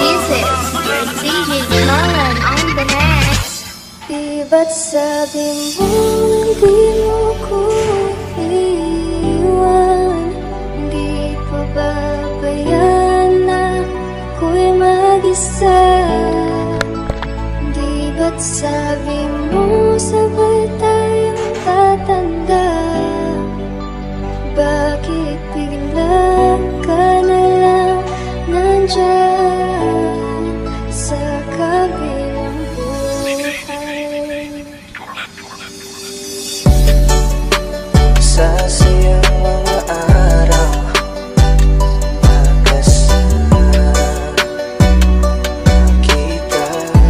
This is your DJ Colin on the net. Di ba't sabi mo hindi mo ko iwan? Di pa babayaan na ako'y mag-isa? Di ba't sabi mo sabay tayong tatanda? Bakit bigla ka na lang nandyan sa kabilang buhay? Sa sayang mga araw magkasama kita,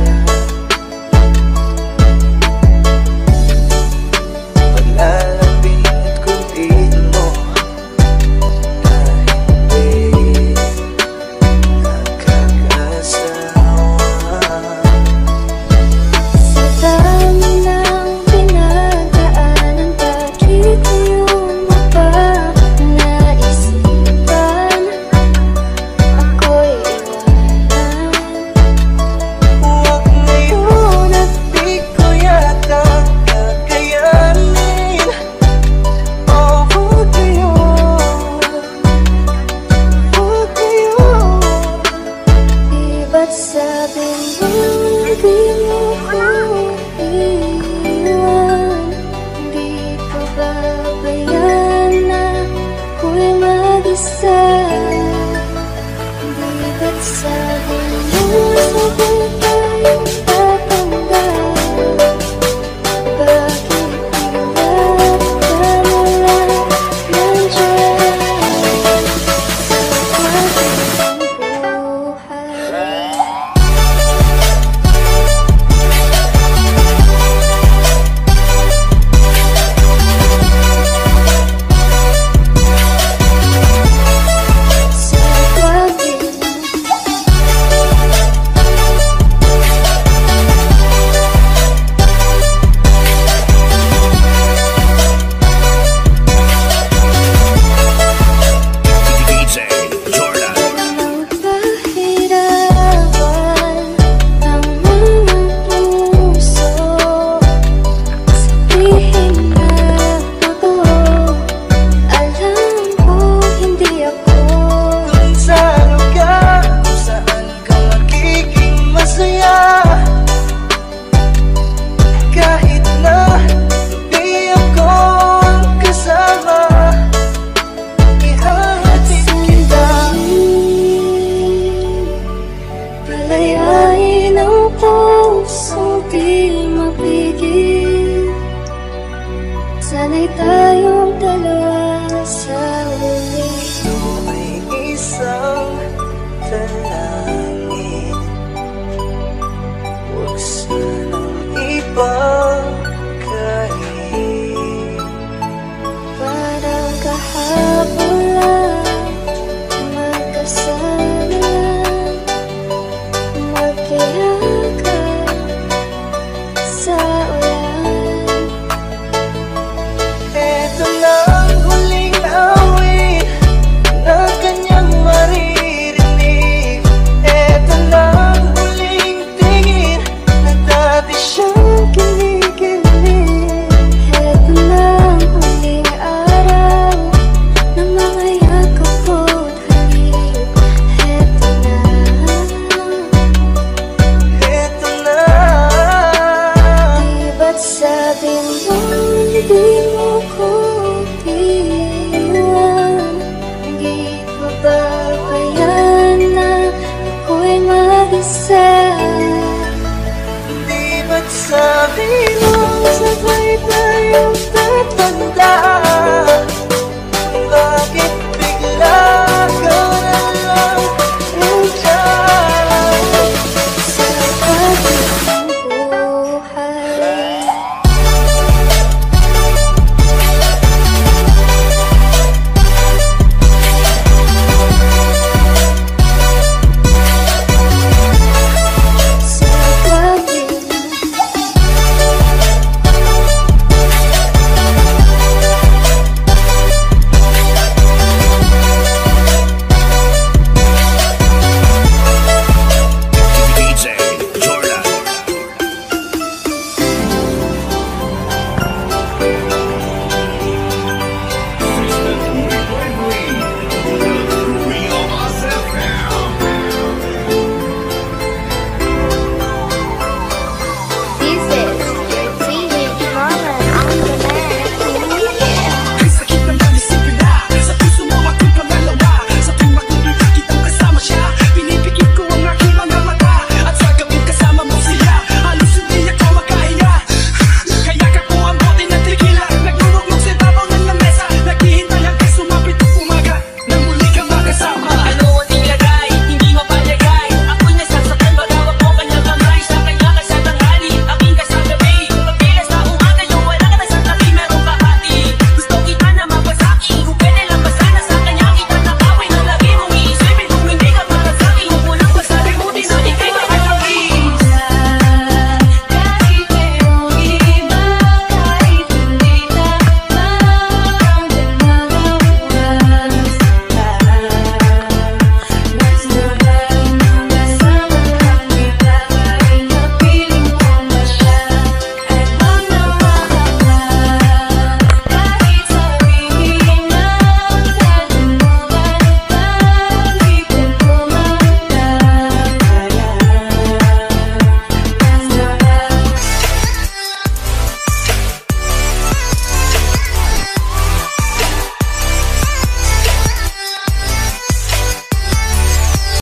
paglalapit kong pilit mo na hindi nakakasawa. Sa dami ng pinagdaanan, bakit ngayon mo pa naisipan ako'y iwanan? Huwag ngayon at di ko yata kakayanin. Oh, huwag ngayon, huwag ngayon. Di ba't sabi mo hindi mo ko iwan? Di pa babayaan na ako'y mag-isa? Di ba't sabi mo sabay tayong tatanda? Bakit bigla ka na lang nandyan sa kabilang buhay? Sa DJ Jordan. namang pahirapan ang mga puso, sabihin na ako, alam ko hindi ako Kung saan ka magiging masaya, kahit na di ako kasama, ihahatid kita. palayain ang pusong di mapigil. Sana'y tayong dalawa sa huli. Ito ay isang talangin, huwag sanang ipagkain. Parang kahapon lang, magkasama, magkayakap sa ulan. Eto na ang huling awit na kanyang maririnig. Eto na ang huling tingin na dati siyang kinikilig. Heto na ang huling araw ng mga yakap ko't halik. Heto na. Eto na. Di ba't sabi mo hindi mo ko iwan? Di pa babayaan na ako'y mag-isa? Di ba't sabi mo sabay tayong tatanda?